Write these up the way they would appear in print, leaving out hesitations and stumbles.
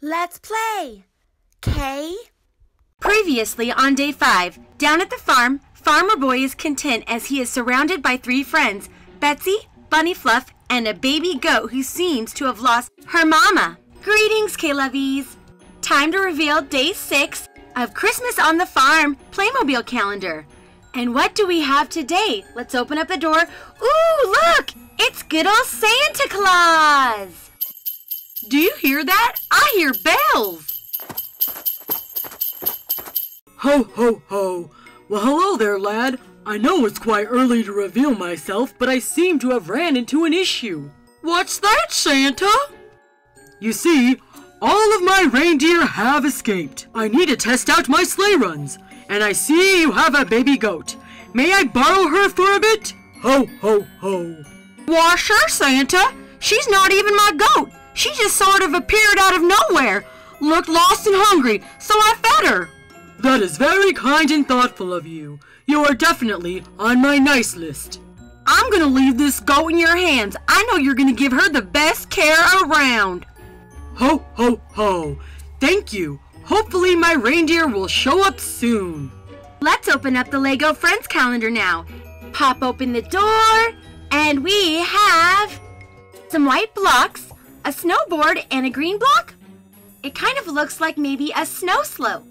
Let's play. K. Previously on day 5, down at the farm, Farmer Boy is content as he is surrounded by 3 friends, Betsy, Bunny Fluff, and a baby goat who seems to have lost her mama. Greetings, K-Lovies. Time to reveal day 6 of Christmas on the Farm Playmobil calendar. And what do we have today? Let's open up the door. Ooh, look! It's good old Santa Claus! Do you hear that? I hear bells! Ho, ho, ho. Well, hello there, lad. I know it's quite early to reveal myself, but I seem to have ran into an issue. What's that, Santa? You see, all of my reindeer have escaped. I need to test out my sleigh runs, and I see you have a baby goat. May I borrow her for a bit? Ho, ho, ho. Why, sure, Santa. She's not even my goat. She just sort of appeared out of nowhere, looked lost and hungry, so I fed her. That is very kind and thoughtful of you. You are definitely on my nice list. I'm gonna leave this goat in your hands. I know you're gonna give her the best care around. Ho, ho, ho. Thank you. Hopefully my reindeer will show up soon. Let's open up the Lego Friends calendar now. Pop open the door, and we have some white blocks, a snowboard, and a green block. It kind of looks like maybe a snow slope.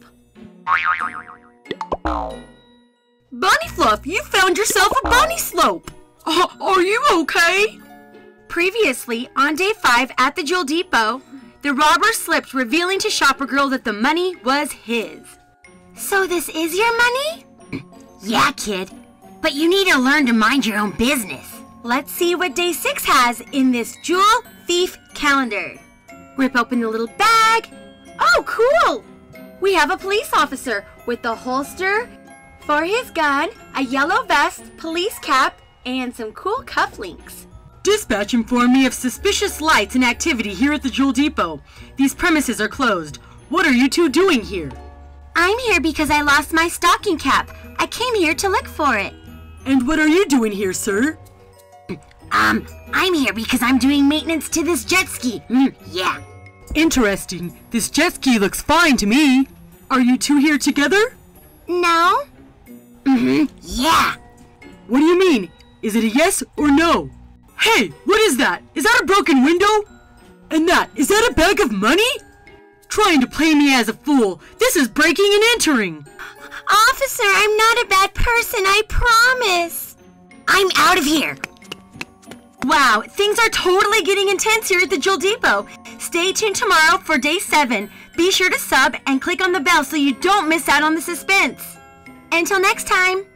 Bunny Fluff, you found yourself a bunny slope. Are you okay? Previously, on day 5 at the Jewel Depot, the robber slipped, revealing to Shopper Girl that the money was his. So this is your money? Yeah, kid. But you need to learn to mind your own business. Let's see what day 6 has in this Jewel Thief calendar. Rip open the little bag. Oh, cool! We have a police officer with the holster for his gun, a yellow vest, police cap, and some cool cufflinks. Dispatch informed me of suspicious lights and activity here at the Jewel Depot. These premises are closed. What are you two doing here? I'm here because I lost my stocking cap. I came here to look for it. And what are you doing here, sir? I'm here because I'm doing maintenance to this jet ski. Yeah. Interesting. This jet ski looks fine to me. Are you two here together? No. Yeah. What do you mean? Is it a yes or no? Hey, what is that? Is that a broken window? And is that a bag of money? Trying to play me as a fool. This is breaking and entering. Officer, I'm not a bad person, I promise. I'm out of here. Wow, things are totally getting intense here at the Jewel Depot. Stay tuned tomorrow for day 7. Be sure to sub and click on the bell so you don't miss out on the suspense. Until next time.